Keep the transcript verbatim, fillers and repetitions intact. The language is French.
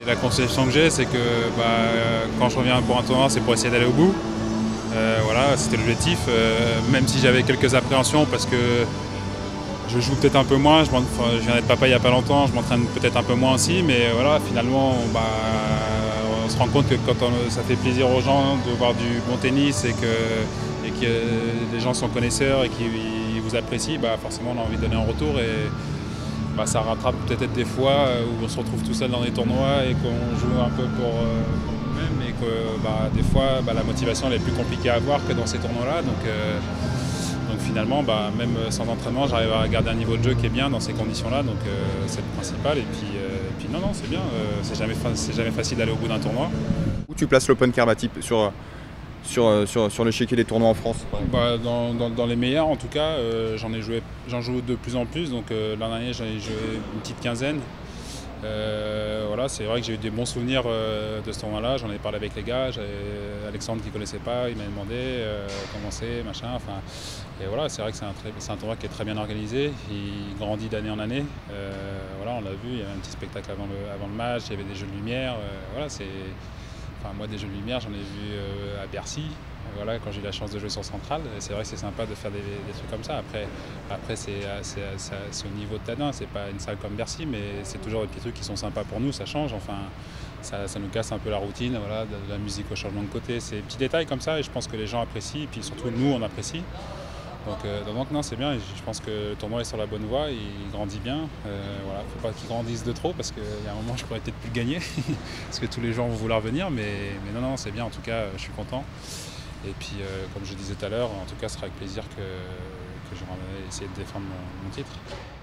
La conception que j'ai, c'est que bah, quand je reviens pour un tournoi, c'est pour essayer d'aller au bout. Euh, voilà, c'était l'objectif, euh, même si j'avais quelques appréhensions parce que je joue peut-être un peu moins, je, enfin, je viens d'être papa il n'y a pas longtemps, je m'entraîne peut-être un peu moins aussi, mais voilà, finalement, bah, on se rend compte que quand on, ça fait plaisir aux gens de voir du bon tennis et que, et que les gens sont connaisseurs et qu'ils vous apprécient, bah, forcément on a envie de donner un retour. Et, Bah, ça rattrape peut-être des fois où on se retrouve tout seul dans des tournois et qu'on joue un peu pour, euh, pour nous-mêmes et que bah, des fois bah, la motivation elle est plus compliquée à avoir que dans ces tournois-là. Donc, euh, donc finalement, bah, même sans entraînement, j'arrive à garder un niveau de jeu qui est bien dans ces conditions-là. Donc euh, c'est le principal. Et puis, euh, et puis non, non, c'est bien. Euh, c'est jamais, c'est jamais facile d'aller au bout d'un tournoi. Où tu places l'Open Karbati sur, sur, sur, sur l'échiquier des tournois en France? Bah, dans, dans, dans les meilleurs en tout cas, euh, j'en ai joué, j'en joue de plus en plus. Donc euh, l'an dernier j'en ai joué une petite quinzaine. Euh, voilà, c'est vrai que j'ai eu des bons souvenirs euh, de ce tournoi-là. J'en ai parlé avec les gars. Alexandre qui ne connaissait pas, il m'a demandé euh, comment c'est, machin. Enfin, et voilà, c'est vrai que c'est un, très, c'est un tournoi qui est très bien organisé. Il grandit d'année en année. Euh, voilà, on l'a vu. Il y avait un petit spectacle avant le, avant le match. Il y avait des jeux de lumière. Euh, voilà, c'est. Enfin, moi, des jeux de lumière, j'en ai vu euh, à Bercy, voilà, quand j'ai eu la chance de jouer sur Centrale. C'est vrai que c'est sympa de faire des, des trucs comme ça. Après, après c'est au niveau de Tadin, c'est pas une salle comme Bercy, mais c'est toujours des petits trucs qui sont sympas pour nous, ça change. Enfin, ça, ça nous casse un peu la routine, voilà, de, de la musique au changement de côté. C'est des petits détails comme ça et je pense que les gens apprécient, et puis surtout nous, on apprécie. Donc, euh, donc non, c'est bien, je pense que le tournoi est sur la bonne voie, il grandit bien. Euh, voilà, faut pas qu'il grandisse de trop parce qu'il y a un moment je pourrais peut-être plus le gagner parce que tous les gens vont vouloir venir, mais, mais non, non, c'est bien, en tout cas, je suis content. Et puis, euh, comme je disais tout à l'heure, en tout cas, ce sera avec plaisir que, que je vais essayer de défendre mon, mon titre.